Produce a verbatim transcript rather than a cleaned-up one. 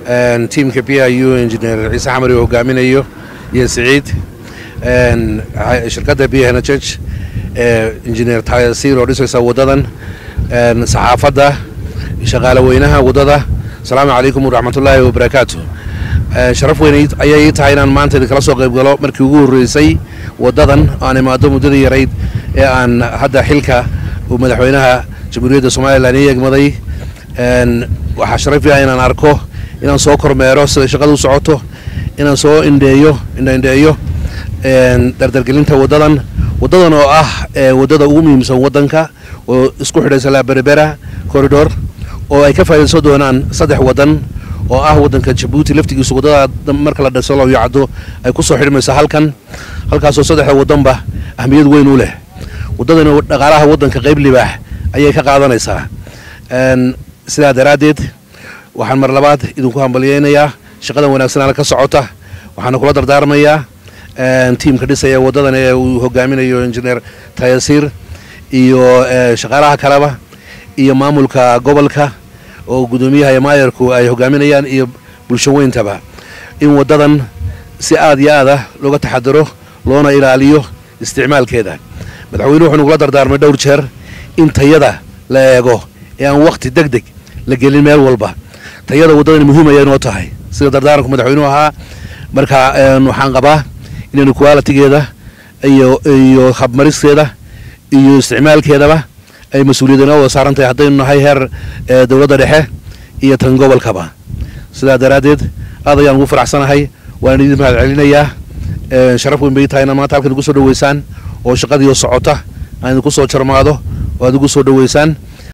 team K P I U engineer Isa Hamari hogaaminayo iyo Saciid shirkadda B N H engineer Tayasir oo dhisaysa wadadan saxaafadda shaqaale weynaha wadada salaamu calaykum wa rahmatullaahi wa barakaatuh sharaf weyn ayay tahay inaan maanta kala soo qayb galo markii ugu horeysay wadadan aan imaado muddada yareyd ee aan hadda xilka madaxweynaha jamhuuriyadda Soomaaliland eegmaday waxa sharaf ah inaan arko inaan soo kormeero sida shaqadu u socoto inaan soo indheeyo indheeyo een dardargelinta wadadan wadadan oo ah wadada ugu muhiimsan wadanka oo isku xidhaysa la berbera corridor oo ay ka faa'iideysan doonaan saddex wadan oo ah wadanka Djibouti laftigiisu wadada marka la dhiso loo yacdo ay ku soo xidhmaysa halkan halkaas oo saddex wadanba ahmiyad weyn u leh wadadan oo dhaqaalaha wadanka qayb libaax ayay ka qaadanaysaa een sida daraadeed waxaan mar labaad idinku hambalyeeynaya shaqadan wanaagsan ala ka socota waxaan kula dardaarmayaa een teamka dhisaya wadadan ee uu hogaaminayo engineer Tayasir iyo shaqaalaha kalaba iyo maamulka gobolka oo gudoomiyaha maayarku ay hogaaminayaan iyo bulsho weyntaba in wadadan si aad iyo aad looga taxadaro loona ilaaliyo isticmaalkeeda madaxweynuhu wuxuu kula dardaarmay dhowr jeer in tayada la eego ee aan waqti degdeg la gelin meel walba tayada wadadan muhiim ay noo tahay sida dardaaranka madaxweynuhu ahaa marka waxaan qabaa in quality-geeda iyo iyo habmariskeeda iyo isticmaalkeedaba ay mas'uuliyadna wada saaran tahay haddii nahay heer dawladda dhexe iyo tan gobolkaba sida daraadeed aad ayaan ugu faraxsanahay waan idin mahad celinayaa sharaf weyn bay tahay in maanta halkan ugu soo dhaweysaan oo shaqadii socota aan idinku soo jarmaado oo aad ugu soo dhaweysaan